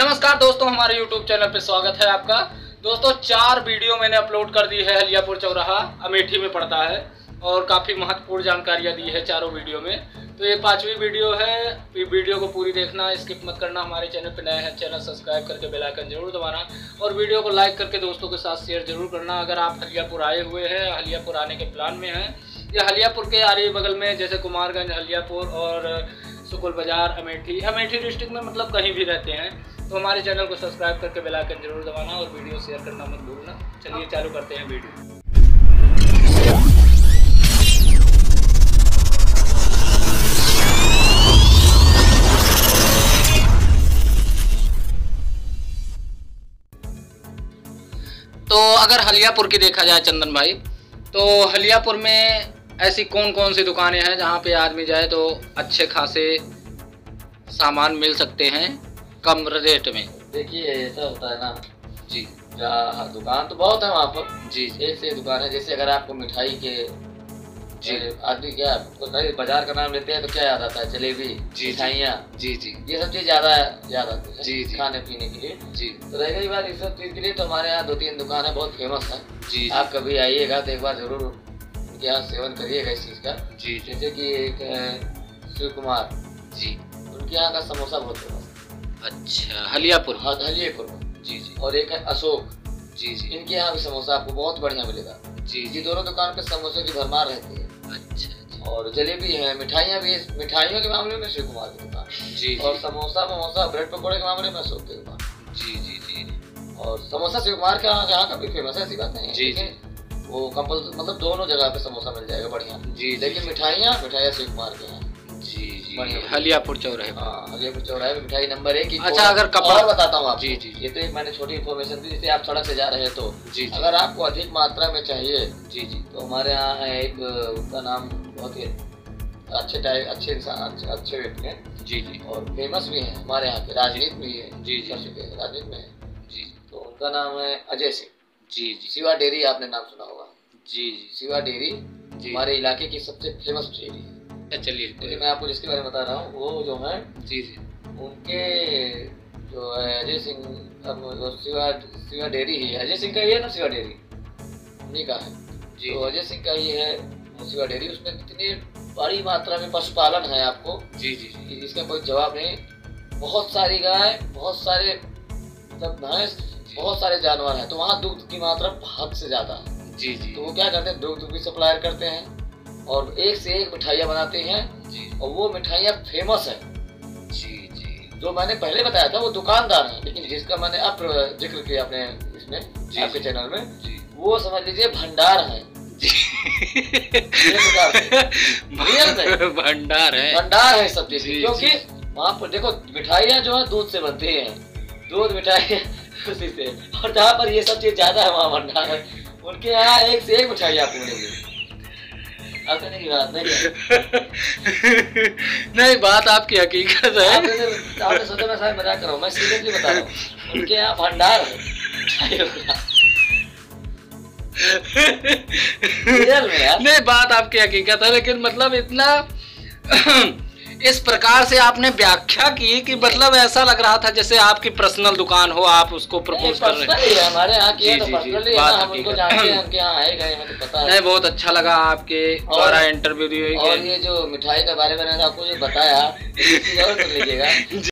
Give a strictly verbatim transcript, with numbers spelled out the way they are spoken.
नमस्कार दोस्तों, हमारे यूट्यूब चैनल पे स्वागत है आपका। दोस्तों, चार वीडियो मैंने अपलोड कर दी है। हलियापुर चौराहा अमेठी में पड़ता है और काफ़ी महत्वपूर्ण जानकारियाँ दी है चारों वीडियो में। तो ये पांचवी वीडियो है। वीडियो को पूरी देखना, स्किप मत करना। हमारे चैनल पे नए हैं, चैनल सब्सक्राइब करके बेल आइकन जरूर दबाना और वीडियो को लाइक करके दोस्तों के साथ शेयर जरूर करना। अगर आप हलियापुर आए हुए हैं, हलियापुर आने के प्लान में हैं या हलियापुर के आरे बगल में जैसे कुमारगंज, हलियापुर और सुकुल बाजार, अमेठी अमेठी डिस्ट्रिक्ट में मतलब कहीं भी रहते हैं, तो हमारे चैनल को सब्सक्राइब करके बेल आइकन जरूर दबाना और वीडियो शेयर करना मत भूलना। चलिए चालू करते हैं वीडियो। तो अगर हलियापुर की देखा जाए चंदन भाई, तो हलियापुर में ऐसी कौन कौन सी दुकानें हैं जहाँ पे आदमी जाए तो अच्छे खासे सामान मिल सकते हैं कम रेट में? देखिए, ऐसा होता है ना जी, जहाँ दुकान तो बहुत है वहाँ पर। जी एक से दुकान है। जैसे अगर आपको मिठाई के जी आदमी क्या बाजार का नाम लेते हैं तो क्या याद आता है? जलेबी, मिठाइयाँ, जी जी ये सब चीज ज्यादा याद आती है जी जी खाने पीने के लिए। जी तो रह गई बात इस सब चीज के लिए, तो हमारे यहाँ दो तीन दुकान है, बहुत फेमस है। जी आप कभी आइएगा तो एक बार जरूर उनके यहाँ सेवन करिएगा इस चीज का। जी जैसे कि एक है शिव कुमार जी, उनके यहाँ का समोसा बहुत फेमस है। अच्छा, हलियापुर। हाँ, हलियापुर में। जी जी और एक है अशोक, जी जी इनके यहाँ भी समोसा आपको बहुत बढ़िया मिलेगा। जी ये जी, दोनों दुकान पे समोसे की भरमार रहती है। अच्छा अच्छा, और जलेबी है, मिठाइयाँ भी। मिठाइयों के मामले में शिव कुमार की दुकान, जी और समोसा समोसा ब्रेड पकौड़े के मामले में अशोक की दुकान। जी जी जी और समोसा शिव कुमार के यहाँ यहाँ का भी फेमस है, ऐसी बात नहीं है। जी, लेकिन वो कंपल मतलब दोनों जगह पे समोसा मिल जाएगा बढ़िया। जी, लेकिन मिठाइयाँ मिठाइयाँ शिव कुमार के यहाँ। जी जी, बढ़िया। हलियापुर चौराहे पर। हाँ, हलियापुर चौराहे में मिठाई नंबर एक। अच्छा, अगर कपड़ा और बताता हूँ आपको। जी जी ये तो एक मैंने छोटी इन्फॉर्मेशन दी। जैसे आप सड़क से जा रहे हैं तो जी जी अगर आपको अधिक मात्रा में चाहिए जी जी तो हमारे यहाँ है एक, उनका नाम बहुत ही अच्छे टाइप अच्छे इंसान अच्छे, अच्छे व्यक्ति हैं जी जी और फेमस भी हैं हमारे यहाँ के, राजनीति में ही है। जी जी राजनीति में है जी तो उनका नाम है Ajay Singh. G G Shiva dairy आपने नाम सुना होगा। जी जी शिवा डेयरी जी, हमारे इलाके की सबसे फेमस डेयरी है। चलिए लेकिन मैं आपको जिसके बारे में बता रहा हूँ वो जो है जी जी उनके जो है अजय सिंह, अब वो शिवा शिवा डेयरी ही है। अजय सिंह का ही है ना शिवा डेयरी, उन्हीं का है। जी, तो अजय सिंह का ही है शिवा डेयरी। उसमें कितनी बड़ी मात्रा में पशुपालन है आपको, जी जी जी इसका कोई जवाब नहीं। बहुत सारी गाय, बहुत सारे मतलब भैंस, बहुत सारे जानवर हैं। तो वहाँ दूध की मात्रा हद से ज्यादा है। जी जी, तो वो क्या करते हैं, दूध भी सप्लायर करते हैं और एक से एक मिठाइयाँ बनाते हैं। जी और वो मिठाइयाँ फेमस है। जी जी जो मैंने पहले बताया था वो दुकानदार है, लेकिन जिसका मैंने अब जिक्र किया अपने इसमें आपके चैनल में, जी, वो समझ लीजिए भंडार है। भंडार है, भंडार है सब चीज, जी, क्योंकि वहाँ पर देखो मिठाइयाँ जो है दूध से बनती हैं, दूध मिठाई उसी से। और जहाँ पर ये सब चीज ज्यादा है वहाँ भंडार है। उनके यहाँ एक से एक मिठाई आपको मिलेगी। हंसने की बात नहीं है। नहीं, बात आपकी हकीकत है। आपने आपने सोचा मैं शायद मजाक कर रहा हूँ, मैं सीरियसली बता रहा हूँ। उनके यहाँ भंडार है मिठाइयों का। रियल में यार। नहीं, बात आपकी हकीकत है, लेकिन मतलब इतना इस प्रकार से आपने व्याख्या की कि मतलब ऐसा लग रहा था जैसे आपकी पर्सनल दुकान हो, आप उसको प्रपोज कर रहे हैं। हमारे यहाँ की है तो जी, जी, पर्सनली बात हम उनको जानते हैं, उनके यहाँ आए गए हैं तो पता है। नहीं, बहुत अच्छा लगा आपके द्वारा इंटरव्यू दिए। और ये जो मिठाई के बारे में मैंने आपको जो बताया, इसकी जरूर सुन लीजिएगा।